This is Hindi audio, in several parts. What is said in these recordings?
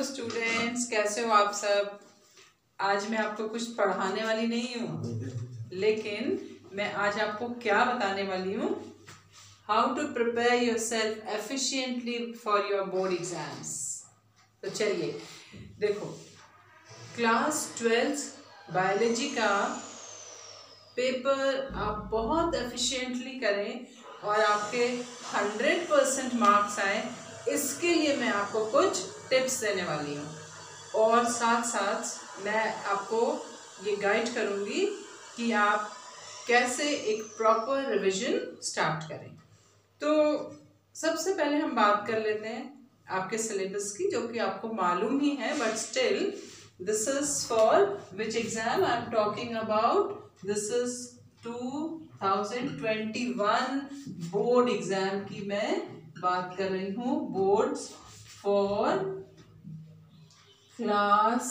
स्टूडेंट्स, कैसे हो आप सब। आज मैं आपको कुछ पढ़ाने वाली नहीं हूँ, लेकिन मैं आज आपको क्या बताने वाली हूँ, how to prepare yourself efficiently for your board exams. तो चलिए देखो, क्लास 12 बायोलॉजी का पेपर आप बहुत एफिशिएंटली करें और आपके 100% मार्क्स आए, इसके लिए मैं आपको कुछ टिप्स देने वाली हूँ। और साथ साथ मैं आपको ये गाइड करूँगी कि आप कैसे एक प्रॉपर रिवीजन स्टार्ट करें। तो सबसे पहले हम बात कर लेते हैं आपके सिलेबस की, जो कि आपको मालूम ही है, but still this is for which exam I am talking about. This is 2021 board exam की मैं बात कर रही हूँ, boards for class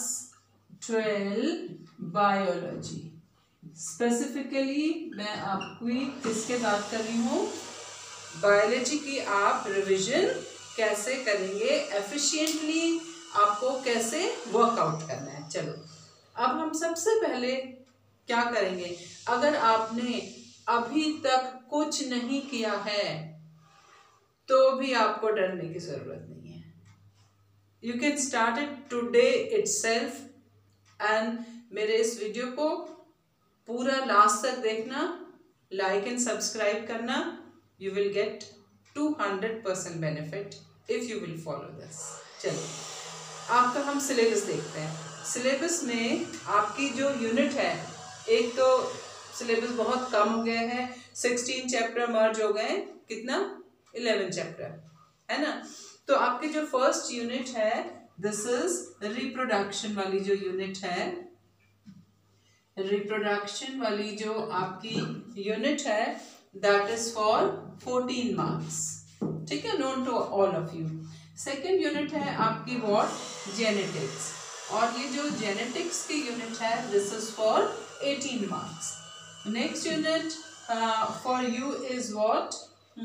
12 biology. Specifically मैं आपकी किसके बात कर रही हूँ, बायोलॉजी की आप रिवीजन कैसे करेंगे, एफिशिएंटली आपको कैसे वर्कआउट करना है। चलो अब हम सबसे पहले क्या करेंगे, अगर आपने अभी तक कुछ नहीं किया है तो भी आपको डरने की जरूरत नहीं है। You can start it today itself and मेरे इस वीडियो को पूरा लास्ट तक देखना, लाइक एंड सब्सक्राइब करना। You will get 200% benefit if you will follow this. चलो आपका हम सिलेबस देखते हैं। सिलेबस में आपकी जो यूनिट है, एक तो सिलेबस बहुत कम हो गया है, 16 चैप्टर मर्ज हो गए, कितना 11 चैप्टर है ना। तो आपकी जो फर्स्ट यूनिट है, दिस इज रिप्रोडक्शन वाली जो यूनिट है, रिप्रोडक्शन वाली जो आपकी यूनिट है, दैट इज फॉर 14 मार्क्स, ठीक है, known to all of you. Second unit है आपकी व्हाट, जेनेटिक्स, और ये जो जेनेटिक्स की यूनिट है, this is for 18 marks. Next unit for you is what,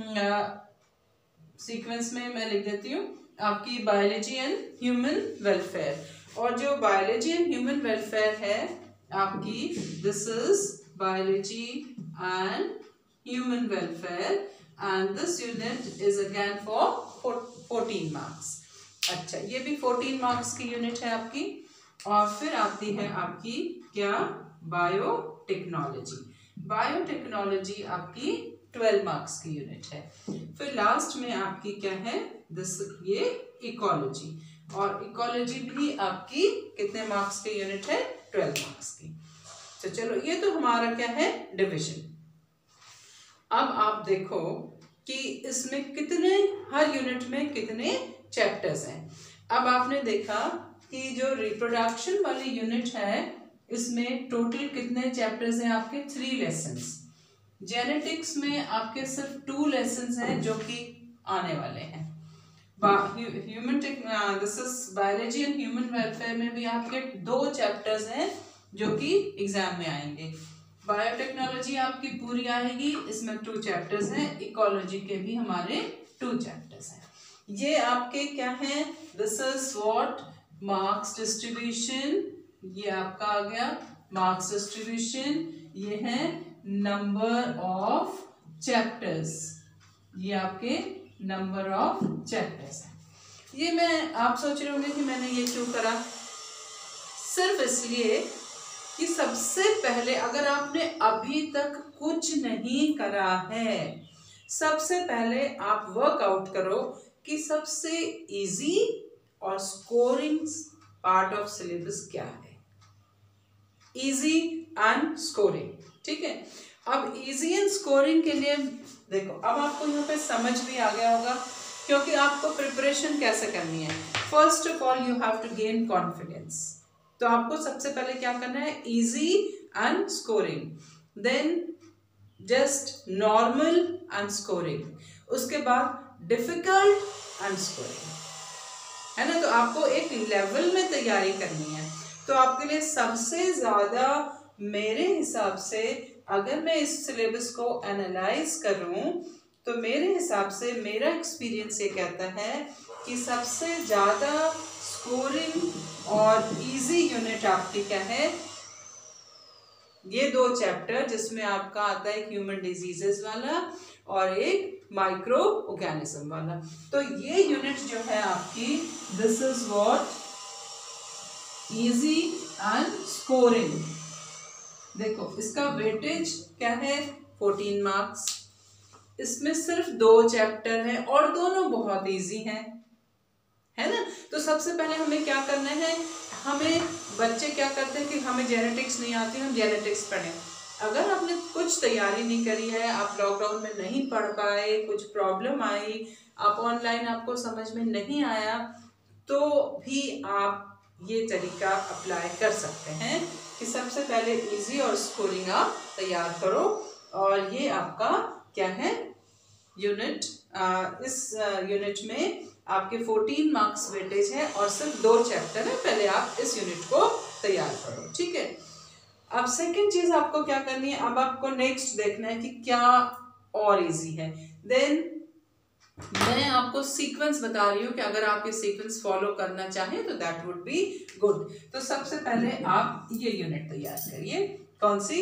sequence में मैं लिख देती हूँ, आपकी बायोलॉजी एंड ह्यूमन वेलफेयर। और जो बायोलॉजी एंड ह्यूमन वेलफेयर है आपकी, this is biology and human welfare and this unit is again for 14 marks. अच्छा, ये भी 14 मार्क्स की यूनिट है आपकी। और फिर आती है आपकी क्या, बायोटेक्नोलॉजी। बायोटेक्नोलॉजी आपकी 12 मार्क्स की यूनिट है। फिर लास्ट में आपकी क्या है, दिस ये इकोलॉजी, और इकोलॉजी भी आपकी कितने मार्क्स की यूनिट है, 12 मार्क्स की। तो चलो ये तो हमारा क्या है, डिवीजन। अब आप देखो कि इसमें कितने, हर यूनिट में कितने चैप्टर्स हैं। अब आपने देखा कि जो रिप्रोडक्शन वाली यूनिट है, इसमें टोटल कितने चैप्टर्स हैं आपके, 3 लेसन्स। जेनेटिक्स में आपके सिर्फ 2 लेसन्स हैं जो कि आने वाले हैं। Human this is biology and human welfare में भी आपके 2 चैप्टर्स हैं जो कि एग्जाम में आएंगे। बायोटेक्नोलॉजी आपकी पूरी आएगी, इसमें 2 चैप्टर्स हैं। इकोलॉजी के भी हमारे 2 चैप्टर्स हैं। ये आपके क्या हैं, this is what, marks distribution, ये आपका आ गया मार्क्स डिस्ट्रीब्यूशन। ये है नंबर ऑफ चैप्टर्स, ये आपके नंबर ऑफ चैप्टर्स है। ये मैं, आप सोच रहे होंगे कि मैंने ये क्यों करा, सिर्फ इसलिए कि सबसे पहले अगर आपने अभी तक कुछ नहीं करा है, सबसे पहले आप वर्कआउट करो कि सबसे इजी और स्कोरिंग पार्ट ऑफ सिलेबस क्या है, इजी एंड स्कोरिंग, ठीक है। अब इजी एंड स्कोरिंग के लिए देखो, अब आपको यहाँ पे समझ भी आ गया होगा, क्योंकि आपको प्रिपरेशन कैसे करनी है। First of all you have to gain confidence. तो आपको सबसे पहले क्या करना है, easy and scoring, then just normal and scoring, उसके बाद डिफिकल्ट एंड स्कोरिंग, है ना। तो आपको एक लेवल में तैयारी करनी है। तो आपके लिए सबसे ज्यादा मेरे हिसाब से, अगर मैं इस सिलेबस को एनालाइज करूं, तो मेरे हिसाब से मेरा एक्सपीरियंस ये कहता है कि सबसे ज्यादा स्कोरिंग और इजी यूनिट आपकी क्या है, ये 2 चैप्टर जिसमें आपका आता है एक ह्यूमन डिजीजेस वाला और एक माइक्रो ऑर्गेनिज्म वाला। तो ये यूनिट जो है आपकी, this is what easy and scoring. देखो इसका वेटेज क्या है 14 मार्क्स, इसमें सिर्फ 2 चैप्टर हैं और दोनों बहुत इजी हैं, है ना। तो सबसे पहले हमें क्या करना है, हमें बच्चे क्या करते हैं कि हमें जेनेटिक्स नहीं आती, हम जेनेटिक्स पढ़ें। अगर आपने कुछ तैयारी नहीं करी है, आप लॉकडाउन में नहीं पढ़ पाए, कुछ प्रॉब्लम आई, आप ऑनलाइन आपको समझ में नहीं आया, तो भी आप ये तरीका अप्लाई कर सकते हैं कि सबसे पहले इजी और स्कोरिंग आप तैयार करो। और ये आपका क्या है यूनिट, इस यूनिट में आपके 14 मार्क्स वेटेज है और सिर्फ 2 चैप्टर है। पहले आप इस यूनिट को तैयार करो, ठीक है। अब सेकंड चीज आपको क्या करनी है, अब आपको नेक्स्ट देखना है कि क्या और इजी है। देन मैं आपको सीक्वेंस बता रही हूँ कि अगर आप ये सीक्वेंस फॉलो करना चाहें तो दैट वुड बी गुड। तो सबसे पहले आप ये यूनिट तैयार करिए, कौन सी,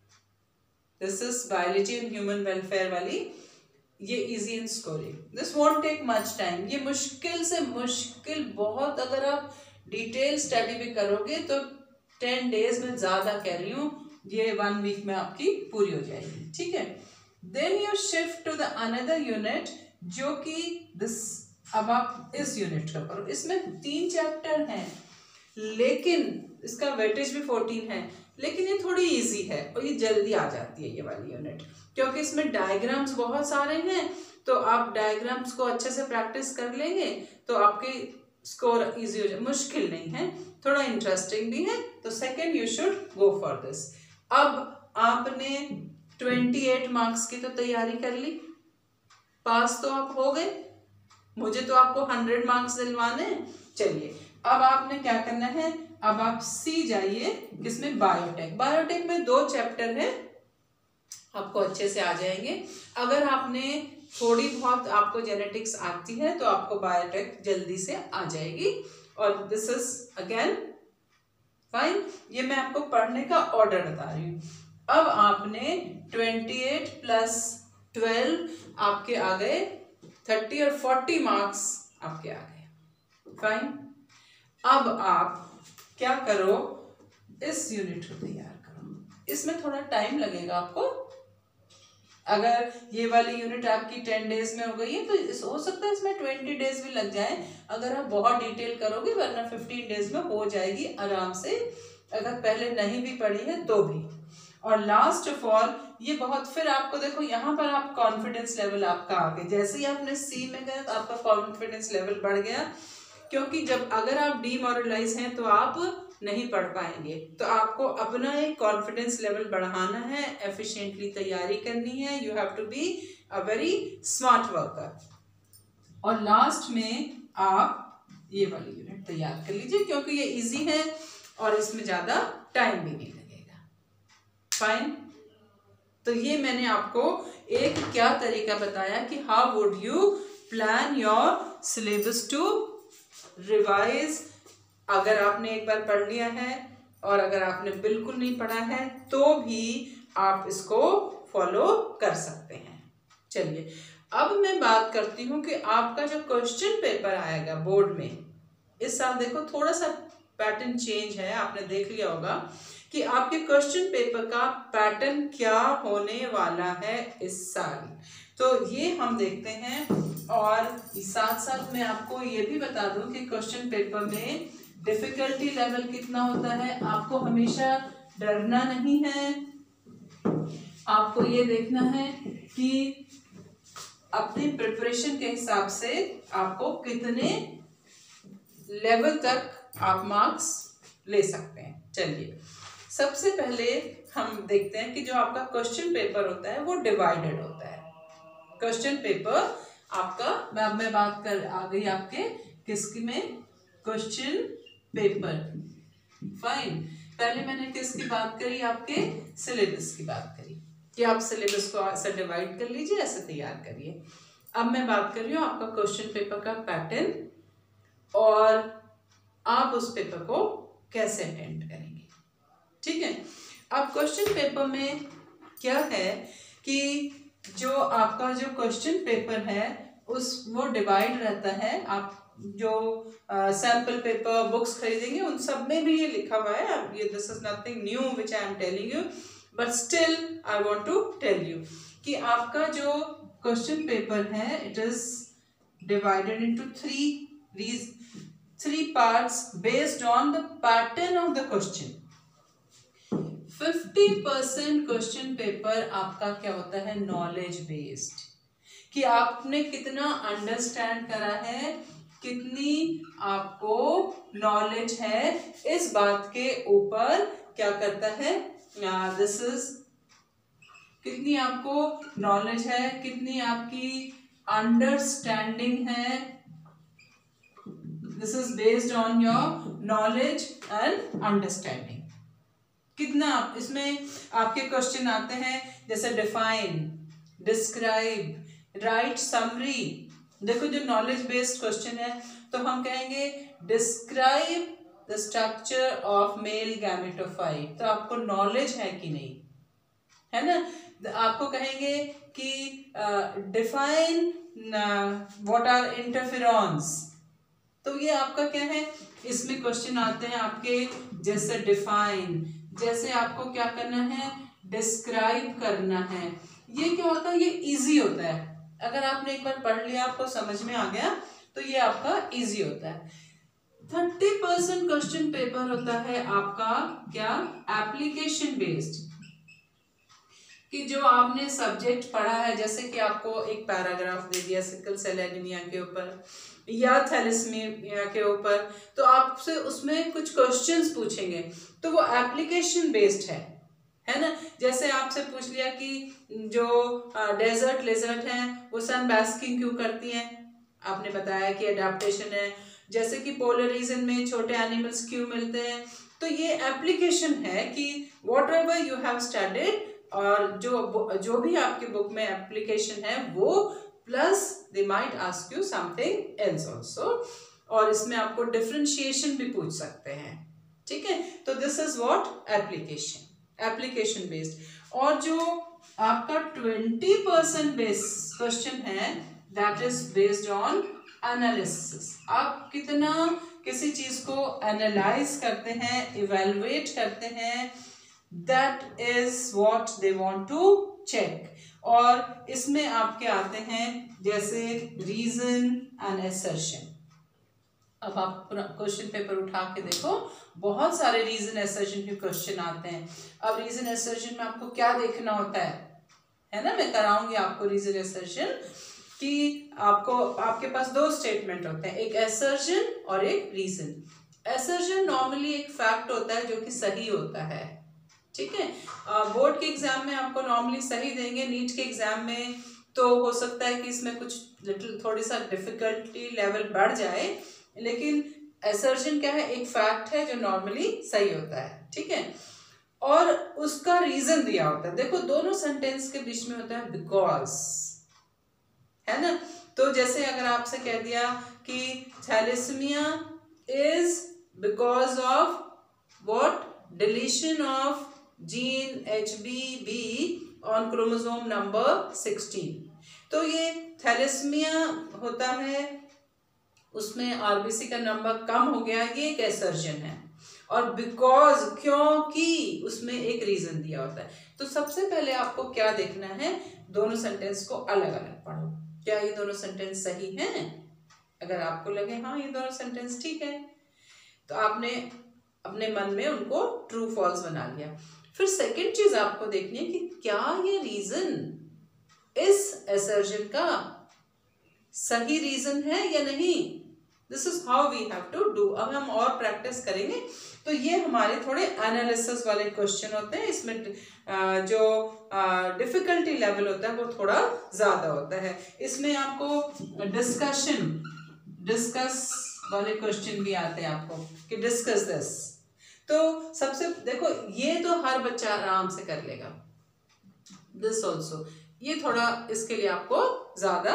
this is biology and human welfare वाली, ये easy and scoring. This won't take much time, ये मुश्किल से मुश्किल बहुत, अगर आप डिटेल स्टडी भी करोगे तो 10 डेज में, ज्यादा कह रही हूँ, ये 1 वीक में आपकी पूरी हो जाएगी, ठीक है। Then you shift to the another unit, जो कि दिस, अब आप इस यूनिट का करो। इसमें 3 चैप्टर हैं, लेकिन इसका वेटेज भी 14 है, लेकिन ये थोड़ी इजी है और ये जल्दी आ जाती है ये वाली यूनिट, क्योंकि इसमें डायग्राम्स बहुत सारे हैं। तो आप डायग्राम्स को अच्छे से प्रैक्टिस कर लेंगे तो आपके स्कोर इजी हो जाए, मुश्किल नहीं है, थोड़ा इंटरेस्टिंग भी है। तो second you should go for this. अब आपने 28 मार्क्स की तो तैयारी कर ली, पास तो आप हो गए, मुझे तो आपको 100 मार्क्स दिलवाने। चलिए अब आपने क्या करना है, अब आप सी जाइए, किसमें, बायोटेक। बायोटेक में 2 चैप्टर है, आपको अच्छे से आ जाएंगे। अगर आपने थोड़ी बहुत आपको जेनेटिक्स आती है तो आपको बायोटेक जल्दी से आ जाएगी। और दिस इज अगेन फाइन, ये मैं आपको पढ़ने का ऑर्डर बता रही हूँ। अब आपने 28 प्लस 12 आपके आ गए 30 और 40 मार्क्स आपके आ गए, फाइन। अब आप क्या करो, इस यूनिट को तैयार करो। इसमें थोड़ा टाइम लगेगा आपको, अगर ये वाली यूनिट आपकी 10 डेज में हो गई है तो हो सकता है इसमें 20 डेज भी लग जाए, अगर आप बहुत डिटेल करोगे, वरना 15 डेज में हो जाएगी आराम से, अगर पहले नहीं भी पढ़ी है तो भी। और लास्ट ऑफ ऑल ये बहुत, फिर आपको देखो यहाँ पर आप कॉन्फिडेंस लेवल आपका आ गया, जैसे ही आपने सी में गए तो आपका कॉन्फिडेंस लेवल बढ़ गया, क्योंकि जब अगर आप डीमोरलाइज हैं तो आप नहीं पढ़ पाएंगे। तो आपको अपना एक कॉन्फिडेंस लेवल बढ़ाना है, एफिशिएंटली तैयारी करनी है, you have to be a very smart worker. और लास्ट में आप ये वाली यूनिट तैयार कर लीजिए, क्योंकि ये इजी है और इसमें ज्यादा टाइम भी नहीं लगेगा, फाइन। तो ये मैंने आपको एक क्या तरीका बताया कि how would you plan your syllabus to revise. अगर आपने एक बार पढ़ लिया है और अगर आपने बिल्कुल नहीं पढ़ा है तो भी आप इसको फॉलो कर सकते हैं। चलिए अब मैं बात करती हूँ कि आपका जो क्वेश्चन पेपर आएगा बोर्ड में इस साल, देखो थोड़ा सा पैटर्न चेंज है, आपने देख लिया होगा कि आपके क्वेश्चन पेपर का पैटर्न क्या होने वाला है इस साल। तो ये हम देखते हैं, और साथ साथ मैं आपको ये भी बता दूं कि क्वेश्चन पेपर में डिफिकल्टी लेवल कितना होता है। आपको हमेशा डरना नहीं है, आपको ये देखना है कि अपनी प्रिपरेशन के हिसाब से आपको कितने लेवल तक आप मार्क्स ले सकते हैं। चलिए सबसे पहले हम देखते हैं कि जो आपका क्वेश्चन पेपर होता है वो डिवाइडेड होता है। क्वेश्चन पेपर आपका, मैं बात कर आ गई आपके किसकी में, क्वेश्चन पेपर, फाइन। पहले मैंने किसकी बात करी, आपके सिलेबस की बात करी कि आप सिलेबस को ऐसे डिवाइड कर लीजिए, ऐसे तैयार करिए। अब मैं बात कर रही हूँ आपका क्वेश्चन पेपर का पैटर्न, और आप उस पेपर को कैसे अटेंड करेंगे। ठीक है, अब क्वेश्चन पेपर में क्या है कि जो आपका जो क्वेश्चन पेपर है वो डिवाइड रहता है। आप जो सैम्पल पेपर बुक्स खरीदेंगे उन सब में भी ये लिखा हुआ है। अब ये this is nothing new which I am telling you, but still I want to tell you कि आपका जो क्वेश्चन पेपर है it is divided into three parts based on the pattern of the question. 50% question paper आपका क्या होता है, नॉलेज बेस्ड, कि आपने कितना अंडरस्टैंड करा है, कितनी आपको नॉलेज है, इस बात के ऊपर क्या करता है, दिस इज कितनी आपको नॉलेज है, कितनी आपकी अंडरस्टैंडिंग है, this is based on your knowledge and understanding. कितना इसमें आपके क्वेश्चन आते हैं जैसे डिफाइन, डिस्क्राइब, राइट समरी। देखो जो नॉलेज बेस्ड क्वेश्चन है तो हम कहेंगे describe the structure of male gametophyte, तो आपको नॉलेज है कि नहीं, है ना। आपको कहेंगे कि डिफाइन व्हाट आर इंटरफेरॉन्स, तो ये आपका क्या है, इसमें क्वेश्चन आते हैं आपके जैसे डिफाइन, जैसे आपको क्या करना है, डिस्क्राइब करना है। ये क्या होता है, ये इजी होता है। अगर आपने एक बार पढ़ लिया, आपको समझ में आ गया, तो ये आपका इजी होता है। 30% क्वेश्चन पेपर होता है आपका क्या, एप्लीकेशन बेस्ड, कि जो आपने सब्जेक्ट पढ़ा है, जैसे कि आपको एक पैराग्राफ दे दिया सिकल सेल एनीमिया के ऊपर या थैलेसीमिया के ऊपर, तो आपसे उसमें कुछ क्वेश्चंस पूछेंगे, तो वो एप्लीकेशन बेस्ड है ना। जैसे आपसे पूछ लिया कि जो डेजर्ट लेजर्ट हैं वो सन बास्किंग क्यों करती हैं, आपने बताया कि अडेप्टेशन है। जैसे कि पोलर रीजन में छोटे एनिमल्स क्यों मिलते हैं, तो ये एप्लीकेशन है कि whatever you have studied, और जो भी आपके बुक में एप्लीकेशन है वो, plus they might ask you something else also, और इसमें आपको डिफरेंशिएशन भी पूछ सकते हैं। ठीक है, तो this is what application based. और जो आपका 20% बेस्ड क्वेश्चन है that is based on analysis. आप कितना किसी चीज को एनालाइज करते हैं, इवेलुएट करते हैं, that is what they want to check. और इसमें आपके आते हैं जैसे रीजन एंड असर्शन। अब आप क्वेश्चन पेपर उठा के देखो, बहुत सारे रीजन असर्शन के क्वेश्चन आते हैं। अब रीजन असर्शन में आपको क्या देखना होता है ना, मैं कराऊंगी आपको रीजन असर्शन, कि आपको आपके पास दो स्टेटमेंट होते हैं, एक असर्शन और एक रीजन। असर्शन नॉर्मली एक फैक्ट होता है जो कि सही होता है। ठीक है, बोर्ड के एग्जाम में आपको नॉर्मली सही देंगे, नीट के एग्जाम में तो हो सकता है कि इसमें कुछ थोड़ी सा डिफिकल्टी लेवल बढ़ जाए, लेकिन असर्शन क्या है, एक फैक्ट है जो नॉर्मली सही होता है। ठीक है, और उसका रीजन दिया होता है। देखो दोनों सेंटेंस के बीच में होता है बिकॉज, है ना। तो जैसे अगर आपसे कह दिया कि thalassemia is because of what, deletion of gene HBB on chromosome number 16, तो ये थैलेसीमिया होता है, उसमें RBC का नंबर कम हो गया, ये एक असर्शन है। और बिकॉज क्योंकि उसमें एक रीजन दिया होता है। तो सबसे पहले आपको क्या देखना है, दोनों सेंटेंस को अलग अलग पढ़ो, क्या ये दोनों सेंटेंस सही हैं। अगर आपको लगे हाँ ये दोनों सेंटेंस ठीक है, तो आपने अपने मन में उनको ट्रू फॉल्स बना लिया। फिर सेकंड चीज आपको देखनी है कि क्या ये रीजन इस असर्शन का सही रीजन है या नहीं। This is how we have to do. अब हम और प्रैक्टिस करेंगे। तो ये हमारे थोड़े एनालिसिस वाले क्वेश्चन होते हैं, इसमें जो डिफिकल्टी लेवल होता है वो थोड़ा ज्यादा होता है। इसमें आपको डिस्कस वाले क्वेश्चन भी आते हैं आपको कि डिस्कस दिस। तो सबसे देखो ये तो हर बच्चा आराम से कर लेगा, दिस ऑल्सो, ये थोड़ा इसके लिए आपको ज्यादा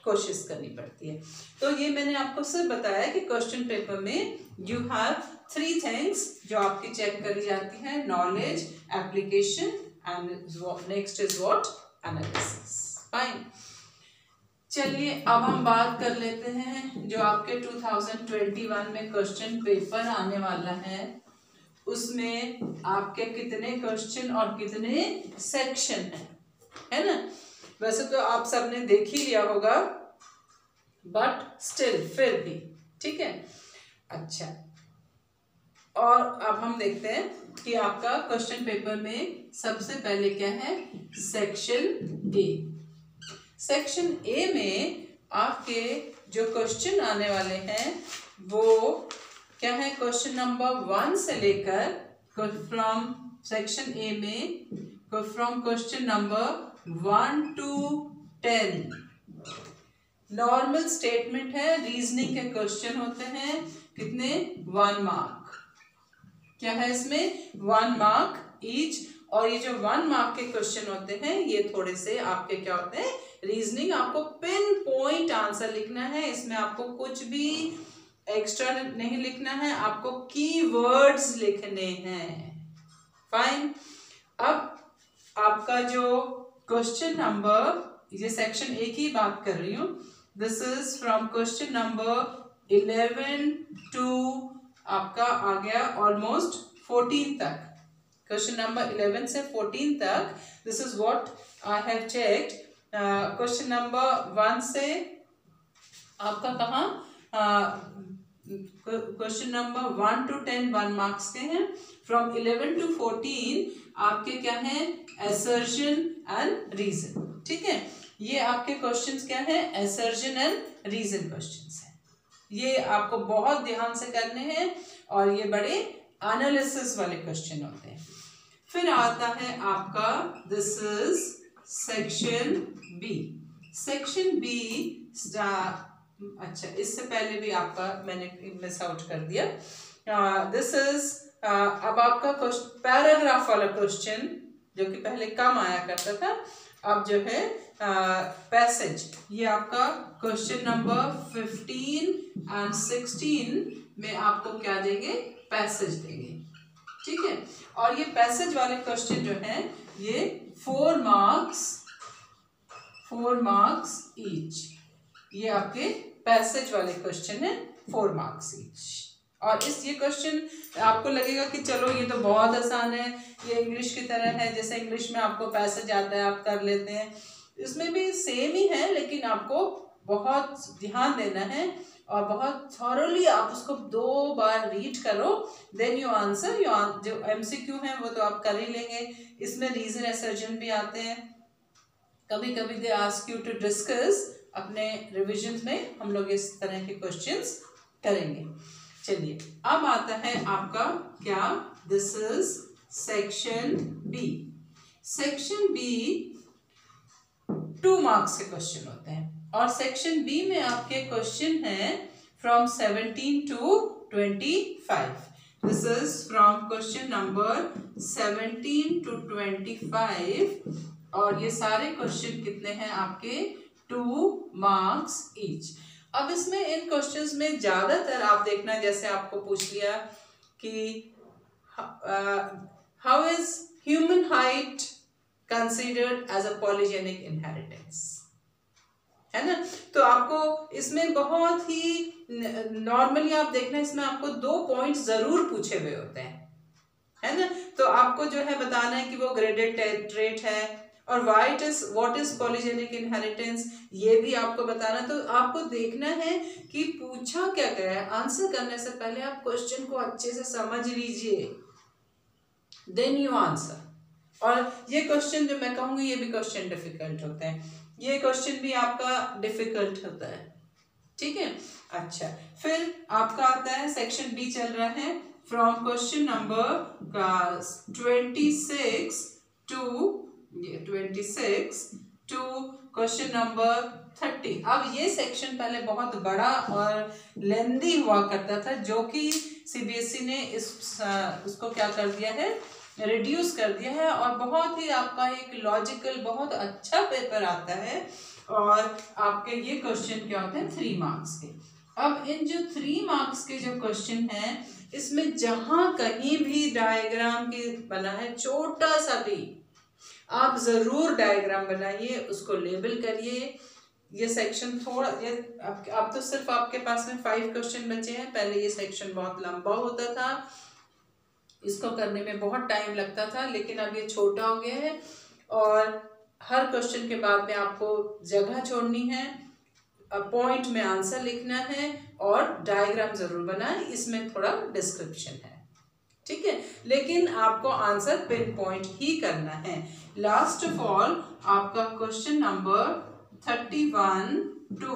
कोशिश करनी पड़ती है। तो ये मैंने आपको सिर्फ बताया कि क्वेश्चन पेपर में यू हैव 3 थिंग्स जो आपकी चेक करी जाती है, knowledge, application and next is what, analysis. Fine. चलिए अब हम बात कर लेते हैं जो आपके 2021 में क्वेश्चन पेपर आने वाला है, उसमें आपके कितने क्वेश्चन और कितने सेक्शन है ना। वैसे तो आप सबने देख ही लिया होगा, बट स्टिल फिर भी ठीक है। अच्छा, और अब हम देखते हैं कि आपका क्वेश्चन पेपर में सबसे पहले क्या है, सेक्शन ए। सेक्शन ए में आपके जो क्वेश्चन आने वाले हैं वो क्या है, क्वेश्चन नंबर 1 से लेकर फ्रॉम सेक्शन ए में from question number 1 to 10 normal statement है, रीजनिंग के क्वेश्चन होते हैं। कितने, 1 मार्क। क्या है इसमें, 1 मार्क ईच। और ये जो 1 मार्क के क्वेश्चन होते हैं ये थोड़े से आपके क्या होते हैं, रीजनिंग। आपको पिन पॉइंट आंसर लिखना है, इसमें आपको कुछ भी एक्स्ट्रा नहीं लिखना है, आपको कीवर्ड्स लिखने हैं। फाइन। अब आपका जो क्वेश्चन नंबर, ये सेक्शन ए की बात कर रही हूँ, this is from question number 11 to आपका आ गया ऑलमोस्ट 14 तक। क्वेश्चन नंबर 11 से 14 तक this is what I have checked. Question number 1 से आपका कहाँ, क्वेश्चन नंबर 1 to 10 1 मार्क्स के हैं। फ्रॉम 11 to 14 आपके क्या हैं, असर्शन एंड रीजन। ठीक है, ये आपके क्वेश्चंस क्या हैं, असर्शन एंड रीजन क्वेश्चंस हैं। ये आपको बहुत ध्यान से करने हैं और ये बड़े एनालिसिस वाले क्वेश्चन होते हैं। फिर आता है आपका, this is section B. Section B, अच्छा इससे पहले भी आपका मैंने मिस आउट कर दिया। दिस इज अब आपका पैराग्राफ वाला क्वेश्चन जो कि पहले कम आया करता था, अब जो है पैसेज। ये आपका क्वेश्चन नंबर 15 एंड 16 में आपको क्या देंगे, पैसेज देंगे। ठीक है, और ये पैसेज वाले क्वेश्चन जो हैं ये 4 मार्क्स ईच। ये आपके पैसेज वाले क्वेश्चन है, 4 मार्क्स ईच। और ये क्वेश्चन आपको लगेगा कि चलो ये तो बहुत आसान है, ये इंग्लिश की तरह है, जैसे इंग्लिश में आपको पैसेज आता है आप कर लेते हैं, इसमें भी सेम ही है, लेकिन आपको बहुत ध्यान देना है और बहुत थॉरोली आप उसको 2 बार रीड करो, देन यू आंसर। जो एमसीक्यू है वो तो आप कर ही लेंगे, इसमें रीजन असर्शन भी आते हैं। कभी कभी they ask you to discuss, अपने रिविजन में हम लोग इस तरह के क्वेश्चंस करेंगे। चलिए अब आता है आपका क्या, this is section B. Section B 2 marks के क्वेश्चन होते हैं और सेक्शन बी में आपके क्वेश्चन हैं from 17 to 25। This is from question number 17 to 25 और ये सारे क्वेश्चन कितने हैं आपके, 2 मार्क्स ईच। अब इसमें इन क्वेश्चंस में ज्यादातर आप देखना, जैसे आपको पूछ लिया कि how is human height considered as a polygenic inheritance, है ना। तो आपको इसमें बहुत ही नॉर्मली आप देखना, इसमें आपको 2 पॉइंट जरूर पूछे हुए होते हैं, है ना। तो आपको जो है बताना है कि वो ग्रेडेड ट्रेट है, और व्हाट इज पॉलीजेनिक इनहेरिटेंस ये भी आपको बताना। तो आपको देखना है कि पूछा क्या गया है, आंसर करने से पहले आप क्वेश्चन को अच्छे से समझ लीजिए, देन यू आंसर। और ये क्वेश्चन जो मैं कहूंगी ये भी क्वेश्चन डिफिकल्ट होते हैं, ये क्वेश्चन भी आपका डिफिकल्ट होता है। ठीक है, अच्छा फिर आपका आता है सेक्शन बी चल रहा है from question number 26 to question number 30। अब ये सेक्शन पहले बहुत बड़ा और लेंदी हुआ करता था, जो कि सीबीएसई ने उसको क्या कर दिया है, रिड्यूस कर दिया है, और बहुत ही आपका एक लॉजिकल बहुत अच्छा पेपर आता है और आपके ये क्वेश्चन क्या होते हैं 3 मार्क्स के। अब इन जो 3 मार्क्स के जो क्वेश्चन हैं इसमें जहां कहीं भी डायग्राम की बना है छोटा सा भी, आप जरूर डायग्राम बनाइए, उसको लेबल करिए। ये सेक्शन थोड़ा ये अब तो सिर्फ आपके पास में 5 क्वेश्चन बचे हैं, पहले ये सेक्शन बहुत लंबा होता था, इसको करने में बहुत टाइम लगता था, लेकिन अब ये छोटा हो गया है और हर क्वेश्चन के बाद में आपको जगह छोड़नी है, पॉइंट में आंसर लिखना है और डायग्राम जरूर बनाएं, इसमें थोड़ा डिस्क्रिप्शन है, ठीक है, लेकिन आपको आंसर पिन पॉइंट ही करना है। लास्ट ऑफ ऑल आपका क्वेश्चन नंबर 31 to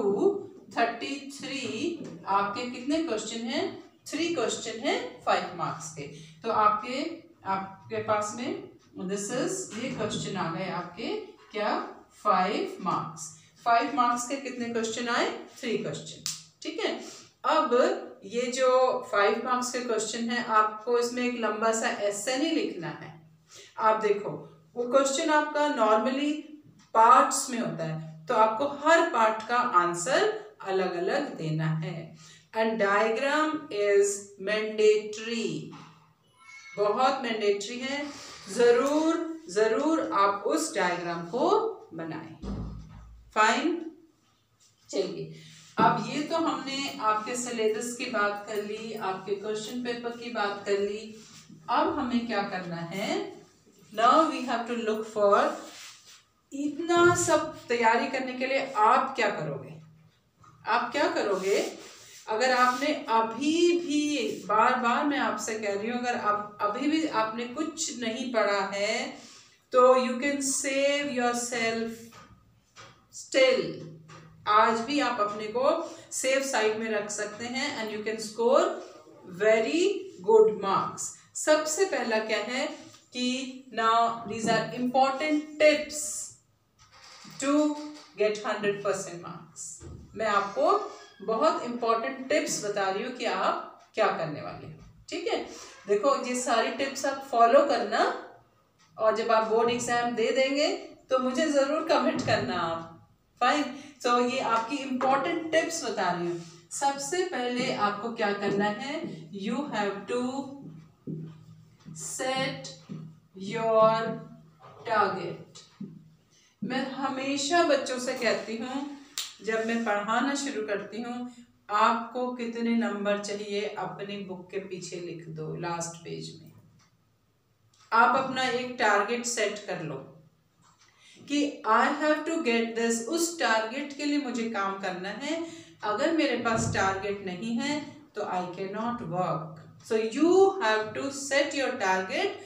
33 आपके कितने क्वेश्चन हैं? 3 क्वेश्चन हैं 5 मार्क्स के। तो आपके पास में दिस इज ये क्वेश्चन आ गए आपके क्या 5 मार्क्स। 5 मार्क्स के कितने क्वेश्चन आए? 3 क्वेश्चन, ठीक है। अब ये जो 5 मार्क्स के क्वेश्चन है आपको इसमें एक लंबा सा एसे नहीं लिखना है। आप देखो वो क्वेश्चन आपका नॉर्मली पार्ट्स में होता है, तो आपको हर पार्ट का आंसर अलग अलग देना है। एंड डायग्राम इज मैंडेटरी, बहुत मैंडेटरी है, जरूर जरूर आप उस डायग्राम को बनाएं। फाइन, चलिए अब ये तो हमने आपके सिलेबस की बात कर ली, आपके क्वेश्चन पेपर की बात कर ली। अब हमें क्या करना है? Now we have to look for, इतना सब तैयारी करने के लिए आप क्या करोगे? आप क्या करोगे? अगर आपने अभी भी, बार बार मैं आपसे कह रही हूँ, अगर आप अभी भी आपने कुछ नहीं पढ़ा है तो you can save yourself still. आज भी आप अपने को सेफ साइड में रख सकते हैं and you can score very good marks. सबसे पहला क्या है कि now these are important tips to get 100% marks. मैं आपको बहुत इंपॉर्टेंट टिप्स बता रही हूँ कि आप क्या करने वाले हो, ठीक है। देखो ये सारी टिप्स आप फॉलो करना और जब आप बोर्ड एग्जाम दे देंगे तो मुझे जरूर कमेंट करना आप। फाइन, तो ये आपकी इंपॉर्टेंट टिप्स बता रही हूँ। सबसे पहले आपको क्या करना है? You have to set your target. मैं हमेशा बच्चों से कहती हूँ जब मैं पढ़ाना शुरू करती हूँ, आपको कितने नंबर चाहिए अपनी बुक के पीछे लिख दो, लास्ट पेज में। आप अपना एक टारगेट सेट कर लो कि I have to get this, उस टारगेट के लिए मुझे काम करना है। अगर मेरे पास टारगेट नहीं है तो I can not work. So you have to set your target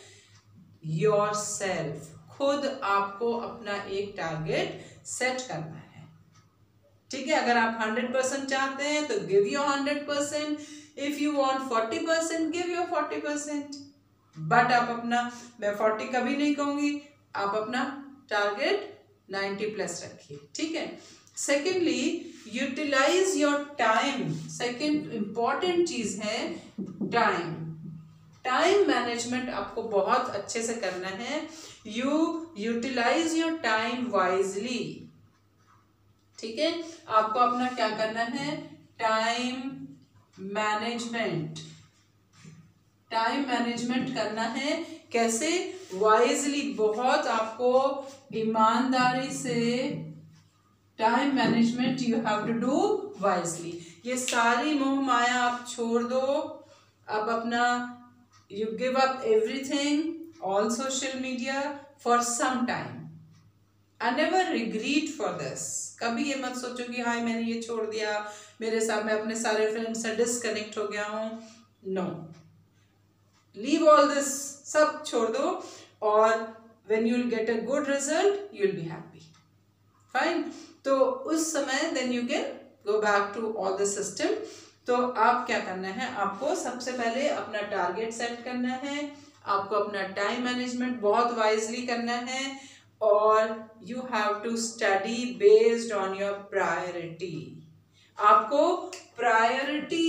yourself. खुद आपको अपना एक टारगेट सेट करना है, ठीक है। अगर आप 100% चाहते हैं तो give your 100%, if you want 40% give your 40%। But आप अपना, मैं 40 कभी नहीं कहूंगी, आप अपना टारगेट 90+ रखिए, ठीक है। Secondly, utilise your time. Second important चीज है टाइम। टाइम मैनेजमेंट आपको बहुत अच्छे से करना है। You utilise your time wisely, ठीक है। आपको अपना क्या करना है? Time management. टाइम मैनेजमेंट करना है कैसे? वाइजली, बहुत आपको ईमानदारी से time management you have to do wisely. ये सारी मोह माया आप छोड़ दो। अब अपना you give up everything, all social media for some time. I never regret for this. कभी ये मत सोचो कि हाय मैंने ये छोड़ दिया, मेरे साथ मैं अपने सारे फ्रेंड्स से डिस्कनेक्ट हो गया हूँ। नो, लीव ऑल दिस, सब छोड़ दो और when you will get a good result you will be happy. Fine, तो उस समय then you can go back to all the system. तो आप क्या करना है? आपको सबसे पहले अपना टारगेट सेट करना है, आपको अपना टाइम मैनेजमेंट बहुत वाइजली करना है और you have to study based on your priority. आपको priority,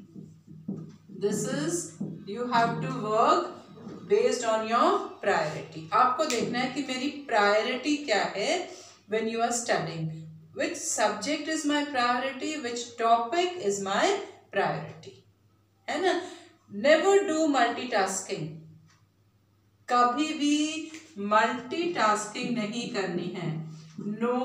this is you have to work based on your priority. आपको देखना है कि मेरी प्रायोरिटी क्या है when you are studying. which subject is my priority, which topic is my priority, है ना। never do multitasking, कभी भी मल्टीटास्किंग नहीं करनी है, no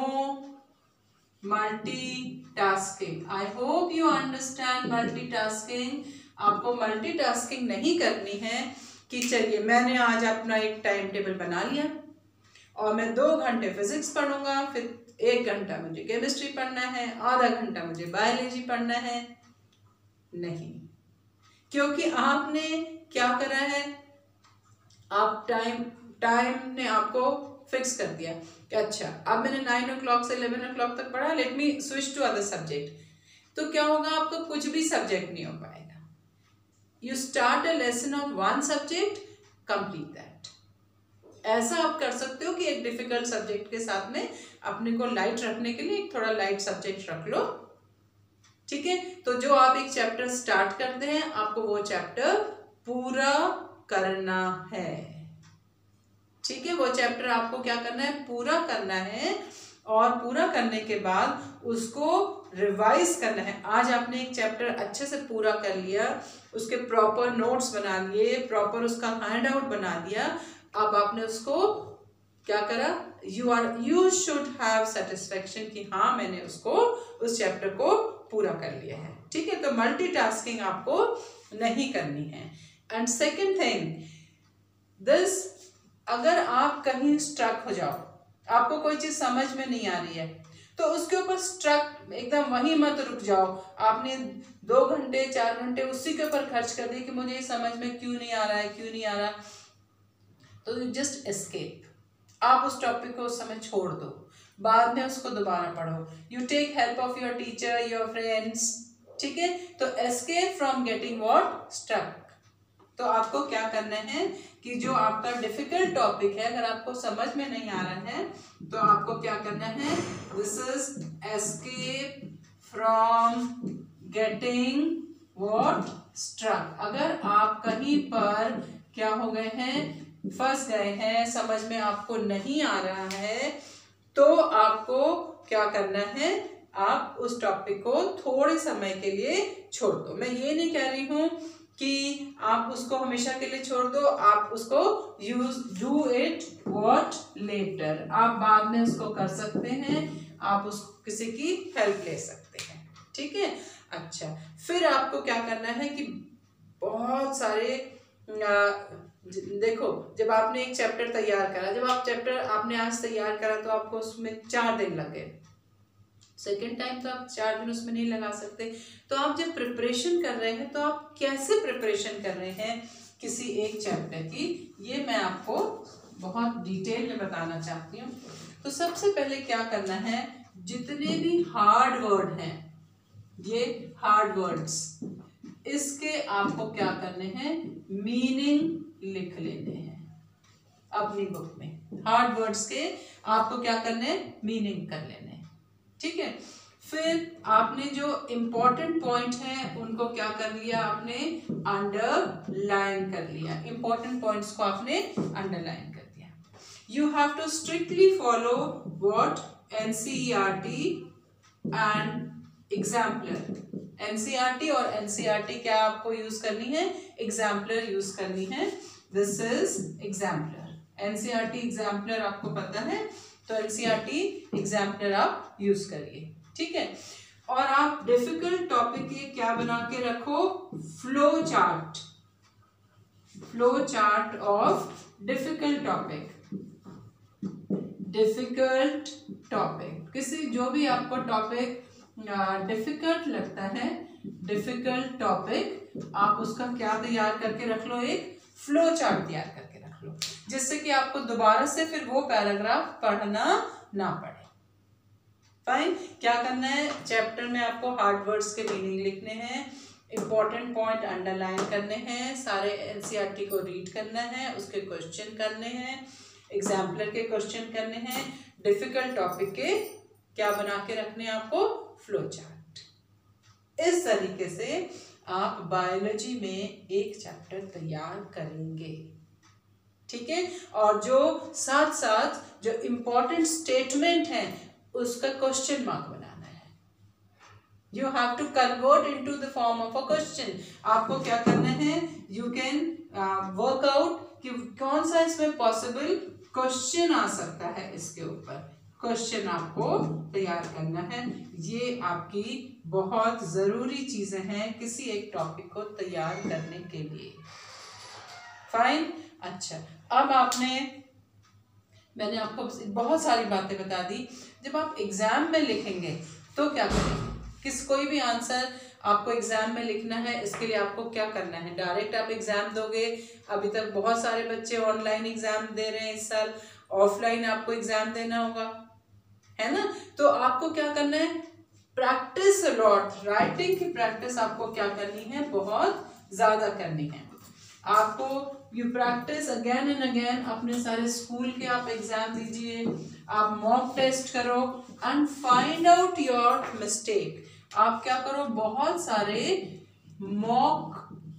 multitasking. I hope you understand multitasking. आपको मल्टीटास्किंग नहीं करनी है कि चलिए मैंने आज अपना एक टाइम टेबल बना लिया और मैं 2 घंटे फिजिक्स पढ़ूंगा, फिर 1 घंटा मुझे केमिस्ट्री पढ़ना है, आधा घंटा मुझे बायोलॉजी पढ़ना है। नहीं, क्योंकि आपने क्या करा है, आप टाइम ने आपको फिक्स कर दिया कि अच्छा अब मैंने 9 o'clock से 11 o'clock तक पढ़ा, let me switch to other subject. तो क्या होगा, आपको कुछ भी सब्जेक्ट नहीं हो पाएगा। You start a lesson of one subject, complete that. ऐसा आप कर सकते हो कि एक डिफिकल्ट सब्जेक्ट के साथ में अपने को लाइट रखने के लिए एक थोड़ा लाइट सब्जेक्ट रख लो, ठीक है। तो जो आप एक चैप्टर स्टार्ट करते हैं, आपको वो चैप्टर पूरा करना है, ठीक है। वो चैप्टर आपको क्या करना है, पूरा करना है, और पूरा करने के बाद उसको रिवाइज करना है। आज आपने एक चैप्टर अच्छे से पूरा कर लिया, उसके प्रॉपर नोट्स बना लिए, प्रॉपर उसका हैंड आउट बना दिया, अब आपने उसको क्या करा, यू शुड हैव सेटिस्फेक्शन कि हाँ मैंने उसको उस चैप्टर को पूरा कर लिया है, ठीक है। तो मल्टीटास्किंग आपको नहीं करनी है। एंड सेकेंड थिंग दिस, अगर आप कहीं स्ट्रक हो जाओ, आपको कोई चीज समझ में नहीं आ रही है, तो उसके ऊपर स्ट्रक एकदम वहीं मत रुक जाओ। आपने 2 घंटे 4 घंटे उसी के ऊपर खर्च कर दिए कि मुझे ये समझ में क्यों नहीं आ रहा है, क्यों नहीं आ रहा, तो यू जस्ट एस्केप। आप उस टॉपिक को उस समय छोड़ दो, बाद में उसको दोबारा पढ़ो। You take help of your teacher, your friends, ठीक है। तो escape from getting what, struck. तो आपको क्या करना है कि जो आपका डिफिकल्ट टॉपिक है, अगर आपको समझ में नहीं आ रहा है, तो आपको क्या करना है, this is escape from getting what, struck. अगर आप कहीं पर क्या हो गए हैं, फंस गए हैं, समझ में आपको नहीं आ रहा है, तो आपको क्या करना है, आप उस टॉपिक को थोड़े समय के लिए छोड़ दो। मैं ये नहीं कह रही हूं कि आप उसको हमेशा के लिए छोड़ दो, आप उसको डू इट व्हाट लेटर, आप बाद में उसको कर सकते हैं, आप उसको किसी की हेल्प ले सकते हैं, ठीक है। अच्छा, फिर आपको क्या करना है कि बहुत सारे देखो, जब आपने एक चैप्टर तैयार करा, जब आप चैप्टर आपने आज तैयार करा तो आपको उसमें 4 दिन लगे, सेकेंड टाइम तो आप 4 दिन उसमें नहीं लगा सकते। तो आप जब प्रिपरेशन कर रहे हैं, तो आप कैसे प्रिपरेशन कर रहे हैं किसी एक चैप्टर की, ये मैं आपको बहुत डिटेल में बताना चाहती हूँ। तो सबसे पहले क्या करना है, जितने भी हार्ड वर्ड हैं, ये हार्ड वर्ड्स, इसके आपको क्या करने हैं, मीनिंग लिख लेने हैं अपनी बुक में। हार्ड वर्ड्स के आपको क्या करने हैं, मीनिंग कर लेने हैं, ठीक है। फिर आपने जो इम्पोर्टेंट पॉइंट है उनको क्या कर लिया, आपने अंडरलाइन कर लिया, इम्पोर्टेंट पॉइंट्स को आपने अंडरलाइन कर दिया। You have to strictly follow what, NCERT and exemplar. NCERT और एनसीईआरटी क्या आपको यूज करनी है, एग्जाम्पलर यूज करनी है। This is exemplar, NCERT exemplar आपको पता है, तो एनसीईआरटी एग्जाम्पलर आप यूज करिए, ठीक है। और आप डिफिकल्ट टॉपिक के क्या बना के रखो, flow chart, flow chart of difficult topic, difficult topic, किसी जो भी आपको टॉपिक डिफिकल्ट लगता है, डिफिकल्ट टॉपिक, आप उसका क्या तैयार करके रख लो, एक फ्लो चार्ट तैयार करके रख लो, जिससे कि आपको दोबारा से फिर वो पैराग्राफ पढ़ना ना पड़े। फाइन, क्या करना है, चैप्टर में आपको हार्ड वर्ड्स के मीनिंग लिखने हैं, इंपॉर्टेंट पॉइंट अंडरलाइन करने हैं, सारे एनसीईआरटी को रीड करना है, उसके क्वेश्चन करने हैं, एग्जाम्पलर के क्वेश्चन करने हैं, डिफिकल्ट टॉपिक के क्या बना के रखने हैं आपको, फ्लो चार्ट। इस तरीके से आप बायोलॉजी में एक चैप्टर तैयार करेंगे, ठीक है। और जो साथ साथ जो इम्पोर्टेंट स्टेटमेंट हैं उसका क्वेश्चन मार्क बनाना है। You have to convert into the form of a question. आपको क्या करना है, यू कैन वर्क आउट कि कौन सा इसमें पॉसिबल क्वेश्चन आ सकता है, इसके ऊपर क्वेश्चन आपको तैयार करना है। ये आपकी बहुत ज़रूरी चीज़ें हैं किसी एक टॉपिक को तैयार करने के लिए। फाइन। अच्छा, अब मैंने आपको बहुत सारी बातें बता दी। जब आप एग्जाम में लिखेंगे तो क्या करेंगे, कोई भी आंसर आपको एग्जाम में लिखना है, इसके लिए आपको क्या करना है, डायरेक्ट आप एग्जाम दोगे। अभी तक बहुत सारे बच्चे ऑनलाइन एग्जाम दे रहे हैं, इस साल ऑफलाइन आपको एग्जाम देना होगा, है ना। तो आपको क्या करना है, प्रैक्टिस लॉट, राइटिंग की प्रैक्टिस आपको क्या करनी है, बहुत ज्यादा करनी है। आपको you practice again and again. अपने सारे स्कूल के आप एग्जाम दीजिए, आप मॉक टेस्ट करो and find out your mistake. आप क्या करो, बहुत सारे मॉक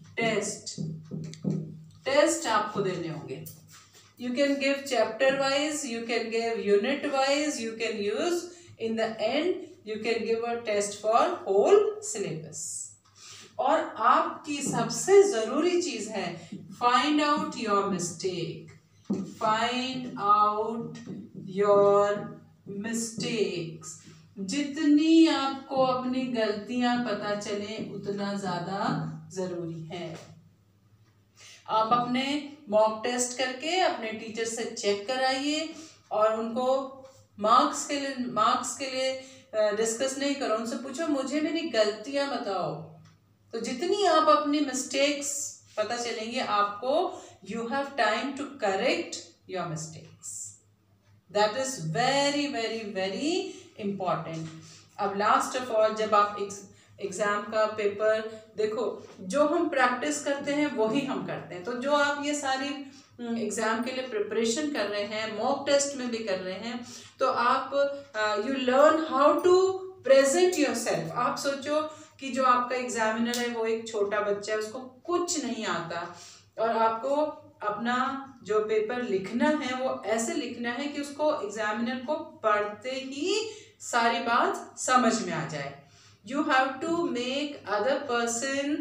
टेस्ट आपको देने होंगे। You can give chapter wise, you can give unit wise, you can use in the end, you can give a test for whole syllabus. और आपकी सबसे जरूरी चीज है find out your mistake, find out your mistakes। जितनी आपको अपनी गलतियां पता चले उतना ज्यादा जरूरी है। आप अपने मॉक टेस्ट करके अपने टीचर से चेक कराइए और उनको मार्क्स के लिए डिस्कस नहीं करो, उनसे पूछो मुझे मेरी गलतियां बताओ। तो जितनी आप अपनी मिस्टेक्स पता चलेंगे आपको, you have time to correct your mistakes. That is very very very important. अब लास्ट ऑफ ऑल, जब आप एग्जाम का पेपर देखो, जो हम प्रैक्टिस करते हैं वही हम करते हैं। तो जो आप ये सारी एग्जाम के लिए प्रिपरेशन कर रहे हैं, मॉक टेस्ट में भी कर रहे हैं, तो आप you learn how to present yourself. आप सोचो कि जो आपका एग्जामिनर है वो एक छोटा बच्चा है, उसको कुछ नहीं आता, और आपको अपना जो पेपर लिखना है वो ऐसे लिखना है कि उसको एग्जामिनर को पढ़ते ही सारी बात समझ में आ जाए। You have to make other person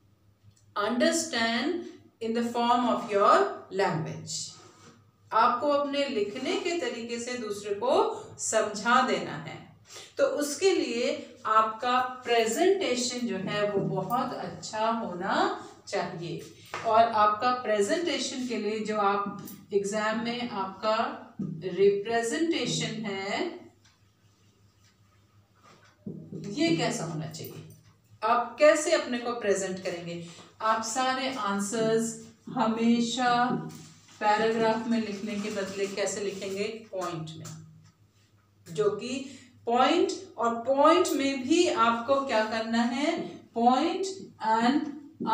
understand in the form of your language. आपको अपने लिखने के तरीके से दूसरे को समझा देना है। तो उसके लिए आपका प्रेजेंटेशन जो है वो बहुत अच्छा होना चाहिए। और आपका प्रेजेंटेशन के लिए जो आप एग्जाम में आपका रिप्रेजेंटेशन है, ये कैसा होना चाहिए, आप कैसे अपने को प्रेजेंट करेंगे। आप सारे आंसर्स हमेशा पैराग्राफ में लिखने के बदले कैसे लिखेंगे, पॉइंट में। जो कि पॉइंट, और पॉइंट में भी आपको क्या करना है, पॉइंट एंड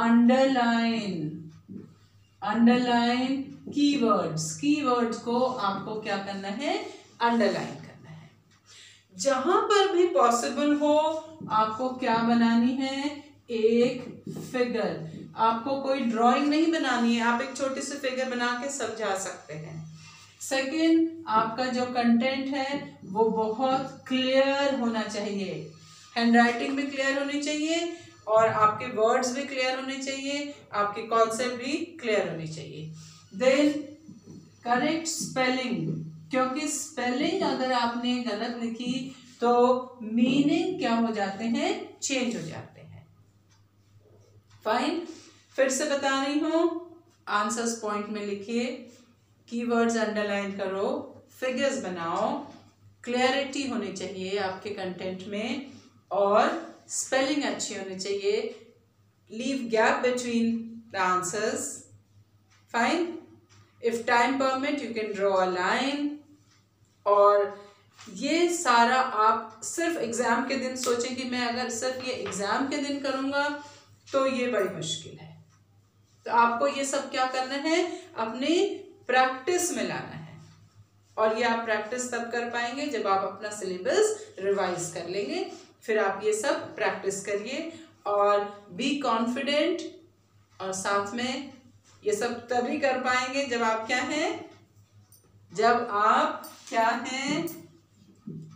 अंडरलाइन कीवर्ड्स को आपको क्या करना है, अंडरलाइन करना है। जहां पर भी पॉसिबल हो आपको क्या बनानी है, एक फिगर। आपको कोई ड्राइंग नहीं बनानी है, आप एक छोटी सी फिगर बना के समझा सकते हैं। सेकंड, आपका जो कंटेंट है वो बहुत क्लियर होना चाहिए, हैंडराइटिंग भी क्लियर होनी चाहिए और आपके वर्ड्स भी क्लियर होने चाहिए, आपके कॉन्सेप्ट भी क्लियर होनी चाहिए। देन करेक्ट स्पेलिंग, क्योंकि स्पेलिंग अगर आपने गलत लिखी तो मीनिंग क्या हो जाते हैं, चेंज हो जाते हैं। फाइन, फिर से बता रही हूं, आंसर्स पॉइंट में लिखिए, कीवर्ड्स अंडरलाइन करो, फिगर्स बनाओ, क्लैरिटी होनी चाहिए आपके कंटेंट में और स्पेलिंग अच्छी होनी चाहिए। Leave gap between the answers. Fine, if time permit you can draw a line. और ये सारा आप सिर्फ एग्जाम के दिन सोचें कि मैं अगर सिर्फ ये एग्जाम के दिन करूंगा तो ये बड़ी मुश्किल है। तो आपको ये सब क्या करना है, अपनी प्रैक्टिस में लाना है। और ये आप प्रैक्टिस तब कर पाएंगे जब आप अपना सिलेबस रिवाइज कर लेंगे। फिर आप ये सब प्रैक्टिस करिए और बी कॉन्फिडेंट। और साथ में ये सब तभी कर पाएंगे जब आप क्या हैं,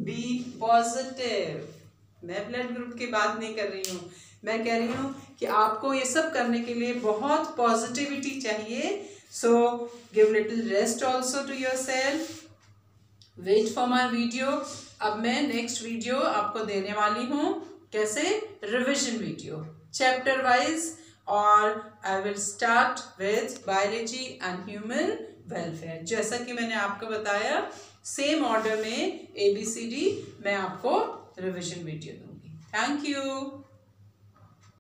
बी पॉजिटिव। मैं ब्लड ग्रुप की बात नहीं कर रही हूँ, मैं कह रही हूँ कि आपको ये सब करने के लिए बहुत पॉजिटिविटी चाहिए। So give little rest also to yourself, wait for my video. अब मैं नेक्स्ट वीडियो आपको देने वाली हूँ, कैसे, रिविजन वीडियो चैप्टर वाइज, और I will start with biology and human welfare. जैसा कि मैंने आपको बताया सेम ऑर्डर में ABCD मैं आपको रिविजन वीडियो दूंगी। Thank you.